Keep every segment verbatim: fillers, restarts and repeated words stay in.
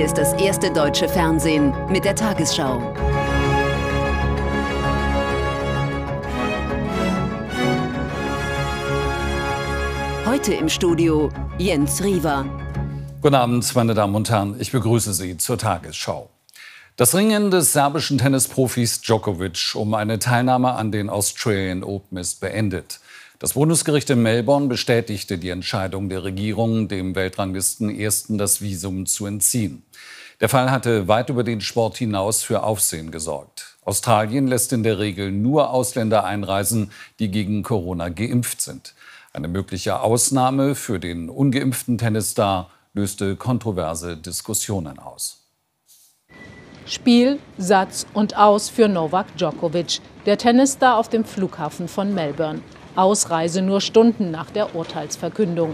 ist das erste deutsche Fernsehen mit der Tagesschau. Heute im Studio Jens Riva. Guten Abend, meine Damen und Herren. Ich begrüße Sie zur Tagesschau. Das Ringen des serbischen Tennisprofis Djokovic um eine Teilnahme an den Australian Open ist beendet. Das Bundesgericht in Melbourne bestätigte die Entscheidung der Regierung, dem Weltranglisten Ersten das Visum zu entziehen. Der Fall hatte weit über den Sport hinaus für Aufsehen gesorgt. Australien lässt in der Regel nur Ausländer einreisen, die gegen Corona geimpft sind. Eine mögliche Ausnahme für den ungeimpften Tennisstar löste kontroverse Diskussionen aus. Spiel, Satz und Aus für Novak Djokovic, der Tennisstar auf dem Flughafen von Melbourne. Ausreise nur Stunden nach der Urteilsverkündung.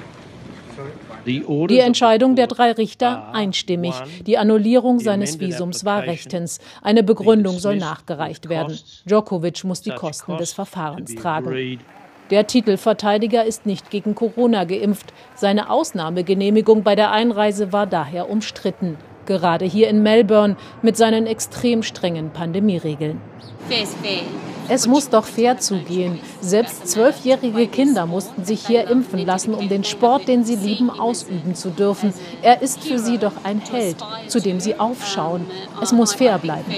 Die Entscheidung der drei Richter einstimmig. Die Annullierung seines Visums war rechtens. Eine Begründung soll nachgereicht werden. Djokovic muss die Kosten des Verfahrens tragen. Der Titelverteidiger ist nicht gegen Corona geimpft. Seine Ausnahmegenehmigung bei der Einreise war daher umstritten. Gerade hier in Melbourne mit seinen extrem strengen Pandemieregeln. Es muss doch fair zugehen. Selbst zwölfjährige Kinder mussten sich hier impfen lassen, um den Sport, den sie lieben, ausüben zu dürfen. Er ist für sie doch ein Held, zu dem sie aufschauen. Es muss fair bleiben.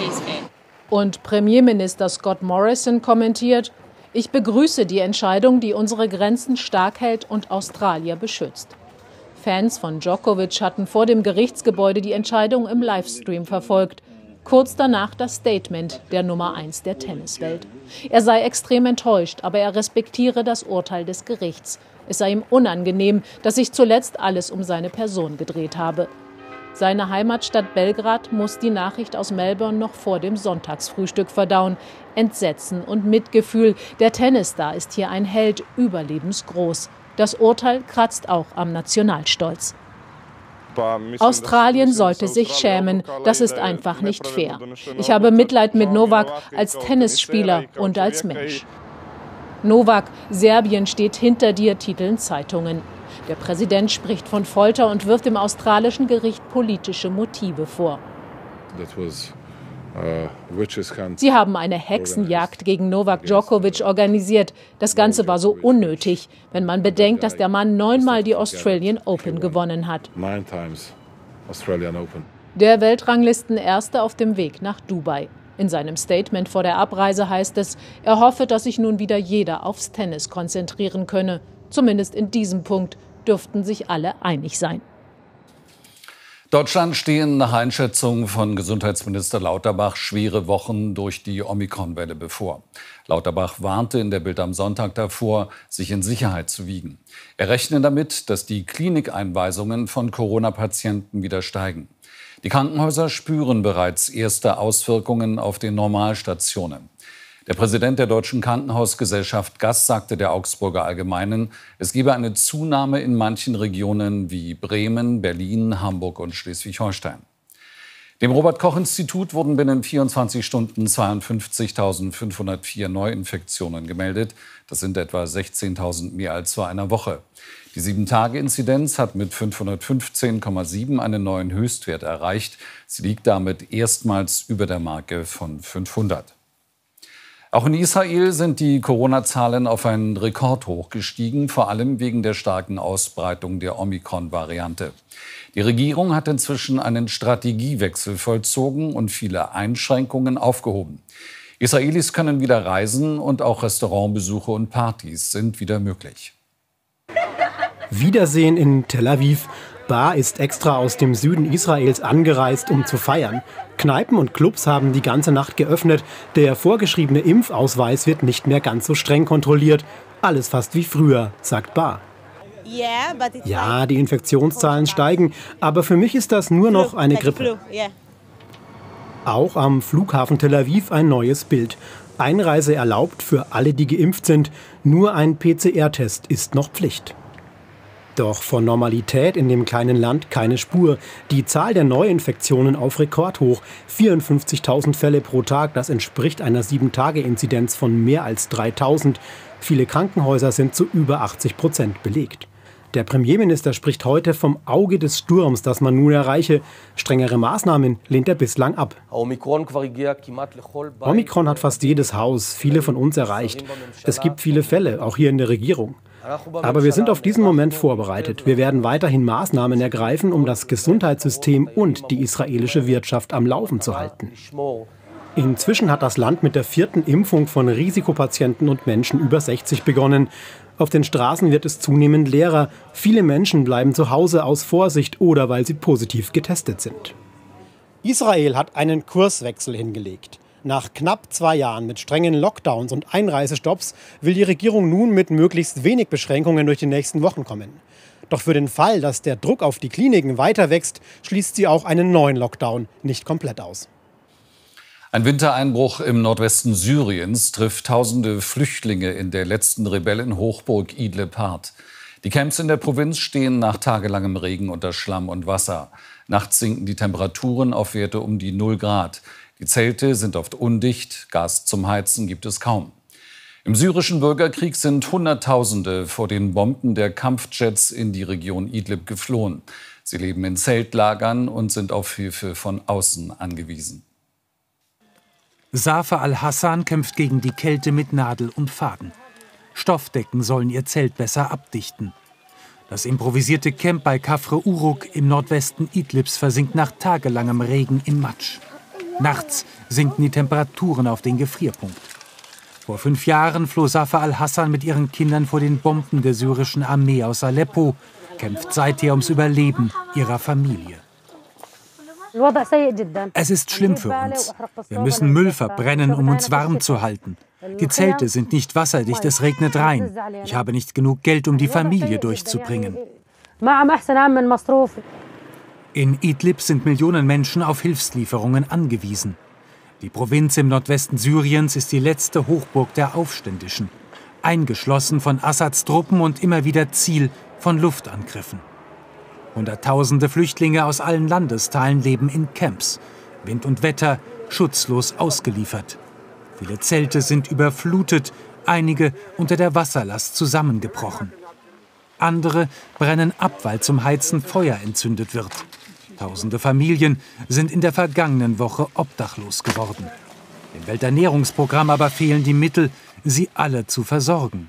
Und Premierminister Scott Morrison kommentiert: Ich begrüße die Entscheidung, die unsere Grenzen stark hält und Australier beschützt. Fans von Djokovic hatten vor dem Gerichtsgebäude die Entscheidung im Livestream verfolgt. Kurz danach das Statement der Nummer eins der Tenniswelt. Er sei extrem enttäuscht, aber er respektiere das Urteil des Gerichts. Es sei ihm unangenehm, dass sich zuletzt alles um seine Person gedreht habe. Seine Heimatstadt Belgrad muss die Nachricht aus Melbourne noch vor dem Sonntagsfrühstück verdauen. Entsetzen und Mitgefühl. Der Tennisstar ist hier ein Held, überlebensgroß. Das Urteil kratzt auch am Nationalstolz. Australien sollte sich schämen. Das ist einfach nicht fair. Ich habe Mitleid mit Novak als Tennisspieler und als Mensch. Novak, Serbien steht hinter dir, titeln Zeitungen. Der Präsident spricht von Folter und wirft dem australischen Gericht politische Motive vor. Sie haben eine Hexenjagd gegen Novak Djokovic organisiert. Das Ganze war so unnötig, wenn man bedenkt, dass der Mann neunmal die Australian Open gewonnen hat. Der Weltranglistenerste auf dem Weg nach Dubai. In seinem Statement vor der Abreise heißt es, er hoffe, dass sich nun wieder jeder aufs Tennis konzentrieren könne. Zumindest in diesem Punkt dürften sich alle einig sein. Deutschland stehen nach Einschätzung von Gesundheitsminister Lauterbach schwere Wochen durch die Omikron-Welle bevor. Lauterbach warnte in der Bild am Sonntag davor, sich in Sicherheit zu wiegen. Er rechne damit, dass die Klinikeinweisungen von Corona-Patienten wieder steigen. Die Krankenhäuser spüren bereits erste Auswirkungen auf den Normalstationen. Der Präsident der Deutschen Krankenhausgesellschaft G A S sagte der Augsburger Allgemeinen, es gebe eine Zunahme in manchen Regionen wie Bremen, Berlin, Hamburg und Schleswig-Holstein. Dem Robert-Koch-Institut wurden binnen vierundzwanzig Stunden zweiundfünfzigtausendfünfhundertvier Neuinfektionen gemeldet. Das sind etwa sechzehntausend mehr als vor einer Woche. Die sieben-Tage-Inzidenz hat mit fünfhundertfünfzehn Komma sieben einen neuen Höchstwert erreicht. Sie liegt damit erstmals über der Marke von fünfhundert. Auch in Israel sind die Corona-Zahlen auf einen Rekordhoch gestiegen, vor allem wegen der starken Ausbreitung der Omikron-Variante. Die Regierung hat inzwischen einen Strategiewechsel vollzogen und viele Einschränkungen aufgehoben. Israelis können wieder reisen und auch Restaurantbesuche und Partys sind wieder möglich. Wiedersehen in Tel Aviv. Bar ist extra aus dem Süden Israels angereist, um zu feiern. Kneipen und Clubs haben die ganze Nacht geöffnet. Der vorgeschriebene Impfausweis wird nicht mehr ganz so streng kontrolliert. Alles fast wie früher, sagt Bar. Ja, die Infektionszahlen steigen, aber für mich ist das nur noch eine Grippe. Auch am Flughafen Tel Aviv ein neues Bild. Einreise erlaubt für alle, die geimpft sind. Nur ein P C R-Test ist noch Pflicht. Doch von Normalität in dem kleinen Land keine Spur. Die Zahl der Neuinfektionen auf Rekordhoch. vierundfünfzigtausend Fälle pro Tag, das entspricht einer sieben-Tage-Inzidenz von mehr als dreitausend. Viele Krankenhäuser sind zu über achtzig Prozent belegt. Der Premierminister spricht heute vom Auge des Sturms, das man nun erreiche. Strengere Maßnahmen lehnt er bislang ab. Omikron hat fast jedes Haus, viele von uns erreicht. Es gibt viele Fälle, auch hier in der Regierung. Aber wir sind auf diesen Moment vorbereitet. Wir werden weiterhin Maßnahmen ergreifen, um das Gesundheitssystem und die israelische Wirtschaft am Laufen zu halten. Inzwischen hat das Land mit der vierten Impfung von Risikopatienten und Menschen über sechzig begonnen. Auf den Straßen wird es zunehmend leerer. Viele Menschen bleiben zu Hause aus Vorsicht oder weil sie positiv getestet sind. Israel hat einen Kurswechsel hingelegt. Nach knapp zwei Jahren mit strengen Lockdowns und Einreisestopps will die Regierung nun mit möglichst wenig Beschränkungen durch die nächsten Wochen kommen. Doch für den Fall, dass der Druck auf die Kliniken weiter wächst, schließt sie auch einen neuen Lockdown nicht komplett aus. Ein Wintereinbruch im Nordwesten Syriens trifft tausende Flüchtlinge in der letzten Rebellenhochburg Idlib hart. Die Camps in der Provinz stehen nach tagelangem Regen unter Schlamm und Wasser. Nachts sinken die Temperaturen auf Werte um die null Grad. Die Zelte sind oft undicht, Gas zum Heizen gibt es kaum. Im syrischen Bürgerkrieg sind Hunderttausende vor den Bomben der Kampfjets in die Region Idlib geflohen. Sie leben in Zeltlagern und sind auf Hilfe von außen angewiesen. Safa al-Hassan kämpft gegen die Kälte mit Nadel und Faden. Stoffdecken sollen ihr Zelt besser abdichten. Das improvisierte Camp bei Kafr Uruk im Nordwesten Idlibs versinkt nach tagelangem Regen im Matsch. Nachts sinken die Temperaturen auf den Gefrierpunkt. Vor fünf Jahren floh Safa al-Hassan mit ihren Kindern vor den Bomben der syrischen Armee aus Aleppo, kämpft seither ums Überleben ihrer Familie. Es ist schlimm für uns. Wir müssen Müll verbrennen, um uns warm zu halten. Die Zelte sind nicht wasserdicht, es regnet rein. Ich habe nicht genug Geld, um die Familie durchzubringen. In Idlib sind Millionen Menschen auf Hilfslieferungen angewiesen. Die Provinz im Nordwesten Syriens ist die letzte Hochburg der Aufständischen. Eingeschlossen von Assads Truppen und immer wieder Ziel von Luftangriffen. Hunderttausende Flüchtlinge aus allen Landesteilen leben in Camps. Wind und Wetter schutzlos ausgeliefert. Viele Zelte sind überflutet, einige unter der Wasserlast zusammengebrochen. Andere brennen ab, weil zum Heizen Feuer entzündet wird. Tausende Familien sind in der vergangenen Woche obdachlos geworden. Dem Welternährungsprogramm aber fehlen die Mittel, sie alle zu versorgen.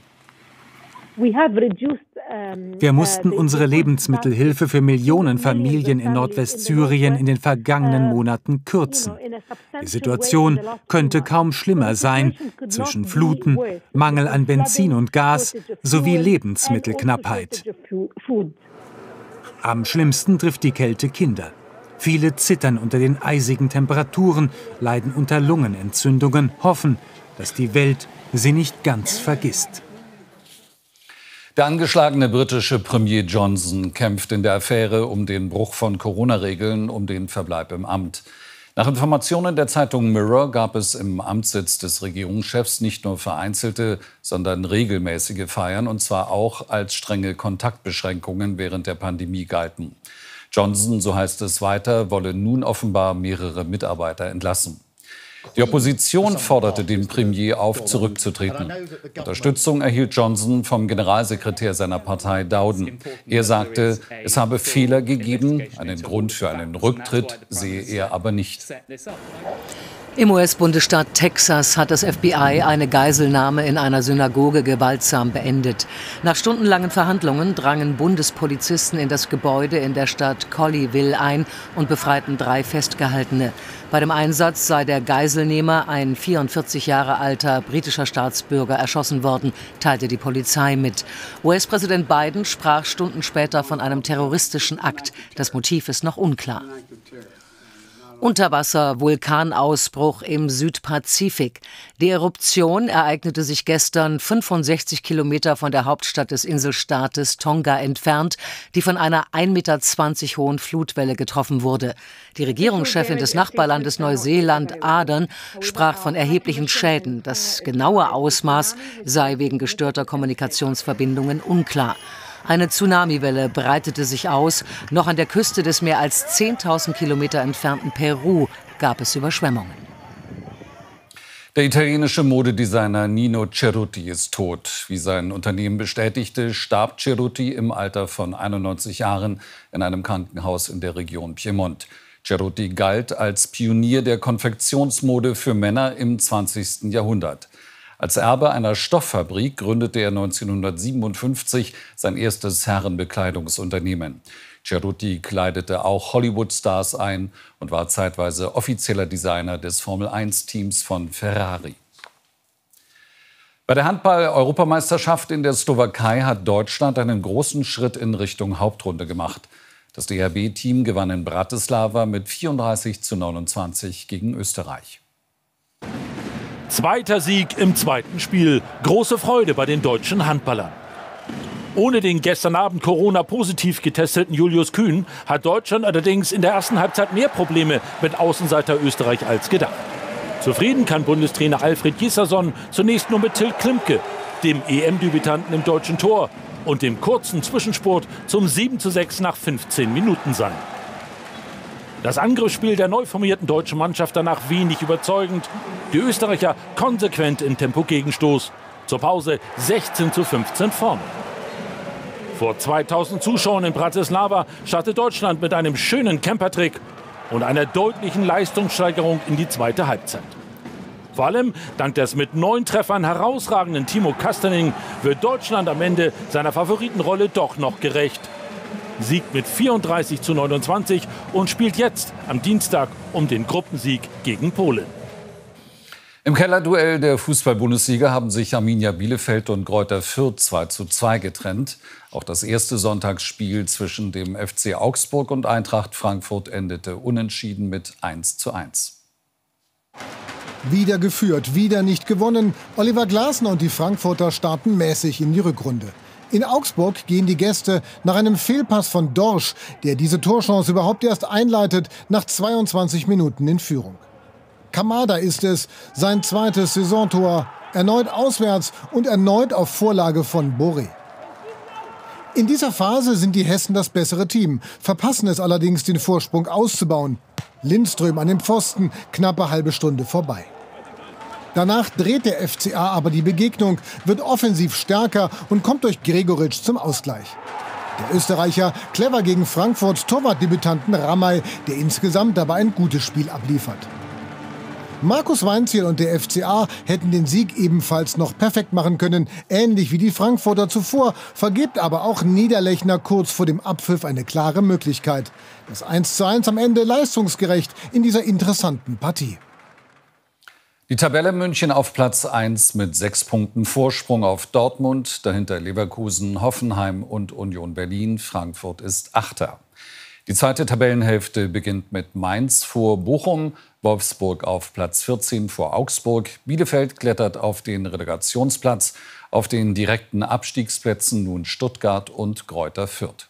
Wir mussten unsere Lebensmittelhilfe für Millionen Familien in Nordwestsyrien in den vergangenen Monaten kürzen. Die Situation könnte kaum schlimmer sein, zwischen Fluten, Mangel an Benzin und Gas sowie Lebensmittelknappheit. Am schlimmsten trifft die Kälte Kinder. Viele zittern unter den eisigen Temperaturen, leiden unter Lungenentzündungen, hoffen, dass die Welt sie nicht ganz vergisst. Der angeschlagene britische Premier Johnson kämpft in der Affäre um den Bruch von Corona-Regeln um den Verbleib im Amt. Nach Informationen der Zeitung Mirror gab es im Amtssitz des Regierungschefs nicht nur vereinzelte, sondern regelmäßige Feiern, und zwar auch als strenge Kontaktbeschränkungen während der Pandemie galten. Johnson, so heißt es weiter, wolle nun offenbar mehrere Mitarbeiter entlassen. Die Opposition forderte den Premier auf, zurückzutreten. Unterstützung erhielt Johnson vom Generalsekretär seiner Partei Dowden. Er sagte, es habe Fehler gegeben, einen Grund für einen Rücktritt sehe er aber nicht. Im U S-Bundesstaat Texas hat das F B I eine Geiselnahme in einer Synagoge gewaltsam beendet. Nach stundenlangen Verhandlungen drangen Bundespolizisten in das Gebäude in der Stadt Colleyville ein und befreiten drei Festgehaltene. Bei dem Einsatz sei der Geiselnehmer, ein vierundvierzig Jahre alter britischer Staatsbürger, erschossen worden, teilte die Polizei mit. U S-Präsident Biden sprach Stunden später von einem terroristischen Akt. Das Motiv ist noch unklar. Unterwasser-Vulkanausbruch im Südpazifik. Die Eruption ereignete sich gestern fünfundsechzig Kilometer von der Hauptstadt des Inselstaates Tonga entfernt, die von einer ein Meter zwanzig hohen Flutwelle getroffen wurde. Die Regierungschefin des Nachbarlandes Neuseeland, Ardern, sprach von erheblichen Schäden. Das genaue Ausmaß sei wegen gestörter Kommunikationsverbindungen unklar. Eine Tsunamiwelle breitete sich aus. Noch an der Küste des mehr als zehntausend Kilometer entfernten Peru gab es Überschwemmungen. Der italienische Modedesigner Nino Cerutti ist tot. Wie sein Unternehmen bestätigte, starb Cerutti im Alter von einundneunzig Jahren in einem Krankenhaus in der Region Piemont. Cerutti galt als Pionier der Konfektionsmode für Männer im zwanzigsten Jahrhundert. Als Erbe einer Stofffabrik gründete er neunzehnhundertsiebenundfünfzig sein erstes Herrenbekleidungsunternehmen. Cerutti kleidete auch Hollywood-Stars ein und war zeitweise offizieller Designer des Formel eins Teams von Ferrari. Bei der Handball-Europameisterschaft in der Slowakei hat Deutschland einen großen Schritt in Richtung Hauptrunde gemacht. Das D H B-Team gewann in Bratislava mit vierunddreißig zu neunundzwanzig gegen Österreich. Zweiter Sieg im zweiten Spiel. Große Freude bei den deutschen Handballern. Ohne den gestern Abend Corona-positiv getesteten Julius Kühn hat Deutschland allerdings in der ersten Halbzeit mehr Probleme mit Außenseiter Österreich als gedacht. Zufrieden kann Bundestrainer Alfred Gisserson zunächst nur mit Till Klimke, dem E M-Debütanten im deutschen Tor und dem kurzen Zwischenspurt zum sieben zu sechs nach fünfzehn Minuten sein. Das Angriffsspiel der neu formierten deutschen Mannschaft danach wenig überzeugend. Die Österreicher konsequent im Tempo-Gegenstoß. Zur Pause sechzehn zu fünfzehn vorne. Vor zweitausend Zuschauern in Bratislava startet Deutschland mit einem schönen Campertrick und einer deutlichen Leistungssteigerung in die zweite Halbzeit. Vor allem dank des mit neun Treffern herausragenden Timo Kastening wird Deutschland am Ende seiner Favoritenrolle doch noch gerecht. Siegt mit vierunddreißig zu neunundzwanzig und spielt jetzt am Dienstag um den Gruppensieg gegen Polen. Im Kellerduell der Fußball-Bundesliga haben sich Arminia Bielefeld und Greuther Fürth zwei zu zwei getrennt. Auch das erste Sonntagsspiel zwischen dem F C Augsburg und Eintracht Frankfurt endete unentschieden mit eins zu eins. Wieder geführt, wieder nicht gewonnen. Oliver Glasner und die Frankfurter starten mäßig in die Rückrunde. In Augsburg gehen die Gäste nach einem Fehlpass von Dorsch, der diese Torchance überhaupt erst einleitet, nach zweiundzwanzig Minuten in Führung. Kamada ist es, sein zweites Saisontor, erneut auswärts und erneut auf Vorlage von Boré. In dieser Phase sind die Hessen das bessere Team, verpassen es allerdings, den Vorsprung auszubauen. Lindström an den Pfosten, knappe halbe Stunde vorbei. Danach dreht der F C A aber die Begegnung, wird offensiv stärker und kommt durch Gregoritsch zum Ausgleich. Der Österreicher clever gegen Frankfurts Torwartdebütanten Ramay, der insgesamt aber ein gutes Spiel abliefert. Markus Weinzierl und der F C A hätten den Sieg ebenfalls noch perfekt machen können, ähnlich wie die Frankfurter zuvor, vergibt aber auch Niederlechner kurz vor dem Abpfiff eine klare Möglichkeit. Das eins zu eins am Ende leistungsgerecht in dieser interessanten Partie. Die Tabelle: München auf Platz eins mit sechs Punkten Vorsprung auf Dortmund, dahinter Leverkusen, Hoffenheim und Union Berlin. Frankfurt ist Achter. Die zweite Tabellenhälfte beginnt mit Mainz vor Bochum, Wolfsburg auf Platz vierzehn vor Augsburg, Bielefeld klettert auf den Relegationsplatz, auf den direkten Abstiegsplätzen nun Stuttgart und Greuther Fürth.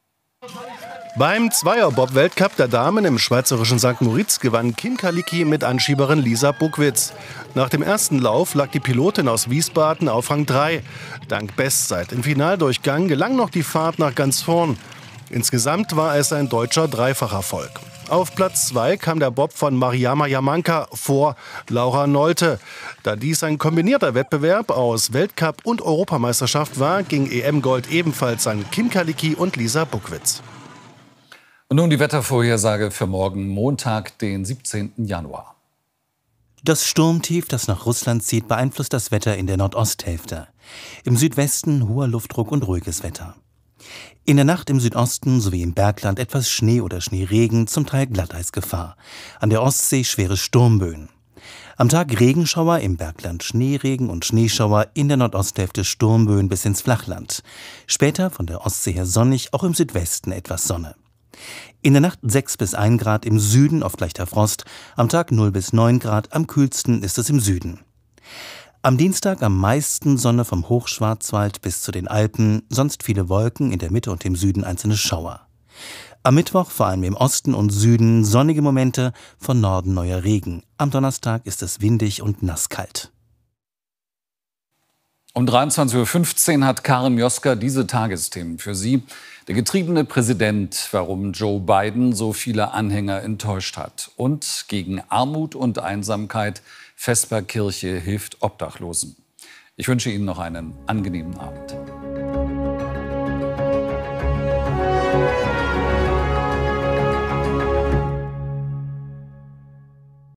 Beim Zweierbob-Weltcup der Damen im schweizerischen Sankt Moritz gewann Kim Kalicki mit Anschieberin Lisa Buckwitz. Nach dem ersten Lauf lag die Pilotin aus Wiesbaden auf Rang drei. Dank Bestzeit im Finaldurchgang gelang noch die Fahrt nach ganz vorn. Insgesamt war es ein deutscher Dreifacherfolg. Auf Platz zwei kam der Bob von Mariama Jamanka vor Laura Nolte. Da dies ein kombinierter Wettbewerb aus Weltcup und Europameisterschaft war, ging E M-Gold ebenfalls an Kim Kalicki und Lisa Buckwitz. Und nun die Wettervorhersage für morgen Montag, den siebzehnten Januar. Das Sturmtief, das nach Russland zieht, beeinflusst das Wetter in der Nordosthälfte. Im Südwesten hoher Luftdruck und ruhiges Wetter. In der Nacht im Südosten sowie im Bergland etwas Schnee oder Schneeregen, zum Teil Glatteisgefahr. An der Ostsee schwere Sturmböen. Am Tag Regenschauer, im Bergland Schneeregen und Schneeschauer, in der Nordosthälfte Sturmböen bis ins Flachland. Später von der Ostsee her sonnig, auch im Südwesten etwas Sonne. In der Nacht sechs bis ein Grad, im Süden oft leichter Frost, am Tag null bis neun Grad, am kühlsten ist es im Süden. Am Dienstag am meisten Sonne vom Hochschwarzwald bis zu den Alpen, sonst viele Wolken, in der Mitte und im Süden einzelne Schauer. Am Mittwoch vor allem im Osten und Süden sonnige Momente, von Norden neuer Regen. Am Donnerstag ist es windig und nasskalt. Um dreiundzwanzig Uhr fünfzehn hat Karin Mioska diese Tagesthemen für Sie. Der getriebene Präsident, warum Joe Biden so viele Anhänger enttäuscht hat. Und gegen Armut und Einsamkeit, Vesperkirche hilft Obdachlosen. Ich wünsche Ihnen noch einen angenehmen Abend.